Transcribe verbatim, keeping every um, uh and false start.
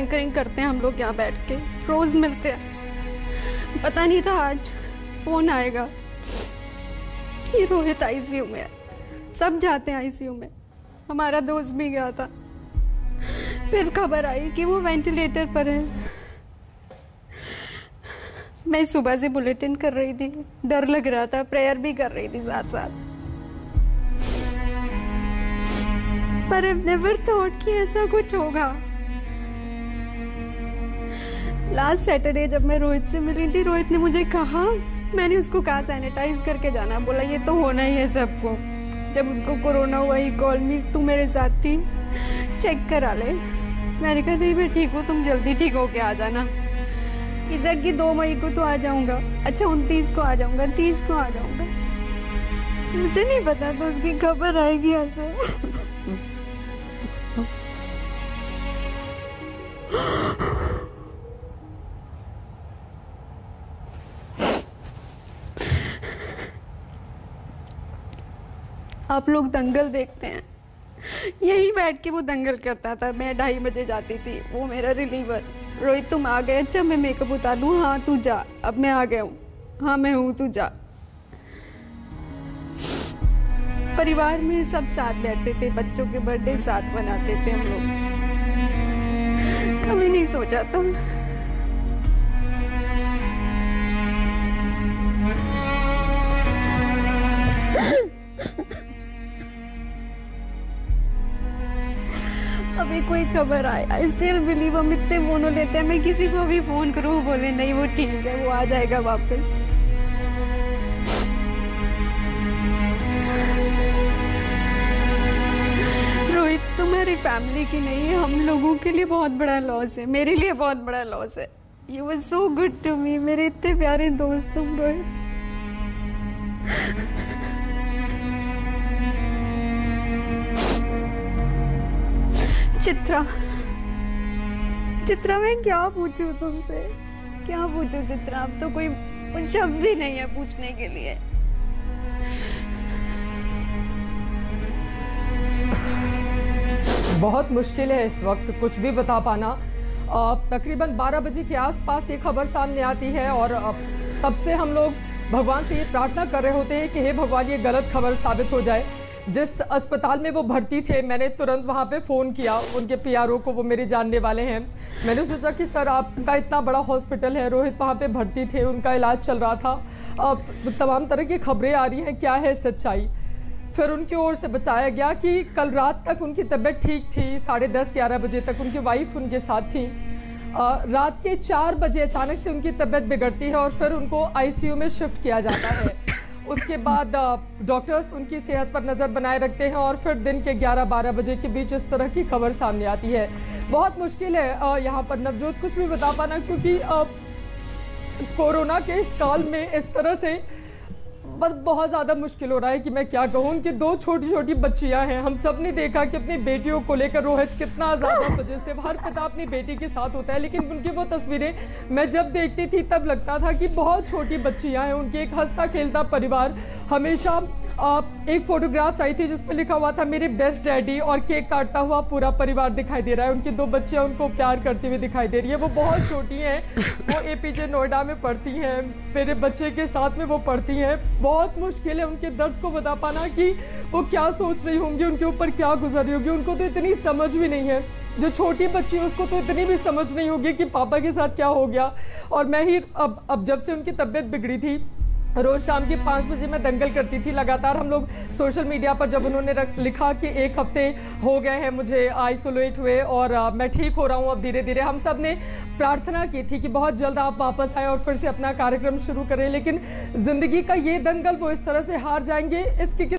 Anchoring करते हैं हम लोग यहाँ बैठ के, रोज़ मिलते हैं। पता नहीं था आज फ़ोन आएगा कि रोहित आईसीयू में है। सब जाते हैं आईसीयू में, हमारा दोस्त भी गया था। फिर खबर आई कि वो वेंटिलेटर पर है। मैं सुबह से बुलेटिन कर रही थी, डर लग रहा था, प्रेयर भी कर रही थी साथ साथ। पर I've never thought कि ऐसा कुछ होगा। लास्ट सैटरडे जब मैं रोहित से मिली थी, रोहित ने मुझे कहा, मैंने उसको कहा सैनिटाइज करके जाना, बोला ये तो होना ही है सबको। जब उसको कोरोना हुआ ही कॉल मी, तू मेरे साथ थी, चेक करा ले। मैंने कहा नहीं मैं ठीक हूँ, तुम जल्दी ठीक होके आ जाना। इज़ेड की दो मई को तो आ जाऊँगा, अच्छा उनतीस को आ जाऊँगा, तीस को आ जाऊँगा। मुझे नहीं पता तो उसकी खबर आएगी ऐसे। आप लोग दंगल देखते हैं, यही बैठ के वो दंगल करता था। मैं ढाई बजे जाती थी, वो मेरा रिलीवर। रोहित तुम आ गए, अच्छा मैं मेकअप उतार लूँ, हाँ तू जा, अब मैं आ गया हूँ, हाँ मैं हूँ तू जा। परिवार में सब साथ बैठते थे, बच्चों के बर्थडे साथ मनाते थे हम लोग। कभी नहीं सोचा था अभी कोई खबर आए। आई स्टिल बिलीव, हम इतने फोन लेते हैं, मैं किसी को भी फोन करूँ बोले नहीं वो ठीक है, वो आ जाएगा वापस। रोहित तुम्हारी फैमिली की नहीं है, हम लोगों के लिए बहुत बड़ा लॉस है, मेरे लिए बहुत बड़ा लॉस है। You was so good to me, मेरे इतने प्यारे दोस्त तुम रोहित। चित्रा, चित्रा मैं क्या पूछूं तुमसे, क्या पूछूं चित्रा, अब तो कोई शब्द ही नहीं है पूछने के लिए। बहुत मुश्किल है इस वक्त कुछ भी बता पाना। तकरीबन बारह बजे के आसपास ये खबर सामने आती है और तब से हम लोग भगवान से ये प्रार्थना कर रहे होते हैं कि हे भगवान ये गलत खबर साबित हो जाए। जिस अस्पताल में वो भर्ती थे, मैंने तुरंत वहाँ पे फ़ोन किया उनके पीआरओ को, वो मेरे जानने वाले हैं। मैंने सोचा कि सर आपका इतना बड़ा हॉस्पिटल है, रोहित वहाँ पे भर्ती थे, उनका इलाज चल रहा था, अब तमाम तरह की खबरें आ रही हैं, क्या है सच्चाई। फिर उनकी ओर से बताया गया कि कल रात तक उनकी तबीयत ठीक थी, साढ़े दस ग्यारह बजे तक उनकी वाइफ उनके साथ थी। आ, रात के चार बजे अचानक से उनकी तबीयत बिगड़ती है और फिर उनको आईसीयू में शिफ्ट किया जाता है। उसके बाद डॉक्टर्स उनकी सेहत पर नज़र बनाए रखते हैं और फिर दिन के ग्यारह बारह बजे के बीच इस तरह की खबर सामने आती है। बहुत मुश्किल है यहाँ पर नवजोत कुछ भी बता पाना, क्योंकि कोरोना के इस काल में इस तरह से बस बहुत ज़्यादा मुश्किल हो रहा है कि मैं क्या कहूँ। उनकी दो छोटी छोटी बच्चियां हैं, हम सब ने देखा कि अपनी बेटियों को लेकर रोहित कितना ज़्यादा वजह से हर पिता अपनी बेटी के साथ होता है, लेकिन उनकी वो तस्वीरें मैं जब देखती थी तब लगता था कि बहुत छोटी बच्चियां हैं, उनके एक हंसता खेलता परिवार। हमेशा एक फोटोग्राफ्स आई थी जिसमें लिखा हुआ था मेरे बेस्ट डैडी, और केक काटता हुआ पूरा परिवार दिखाई दे रहा है। उनकी दो बच्चियां उनको प्यार करती हुई दिखाई दे रही है। वो बहुत छोटी हैं, वो एपीजे नोएडा में पढ़ती हैं, मेरे बच्चे के साथ में वो पढ़ती हैं। बहुत मुश्किल है उनके दर्द को बता पाना कि वो क्या सोच रही होंगी, उनके ऊपर क्या गुजर रही होगी। उनको तो इतनी समझ भी नहीं है, जो छोटी बच्ची है उसको तो इतनी भी समझ नहीं होगी कि पापा के साथ क्या हो गया। और मैं ही अब अब जब से उनकी तबीयत बिगड़ी थी, रोज शाम के पाँच बजे मैं दंगल करती थी लगातार। हम लोग सोशल मीडिया पर जब उन्होंने लिखा कि एक हफ्ते हो गए हैं मुझे आइसोलेट हुए और आ, मैं ठीक हो रहा हूँ अब धीरे धीरे, हम सब ने प्रार्थना की थी कि बहुत जल्द आप वापस आए और फिर से अपना कार्यक्रम शुरू करें। लेकिन जिंदगी का ये दंगल वो इस तरह से हार जाएंगे, इसकी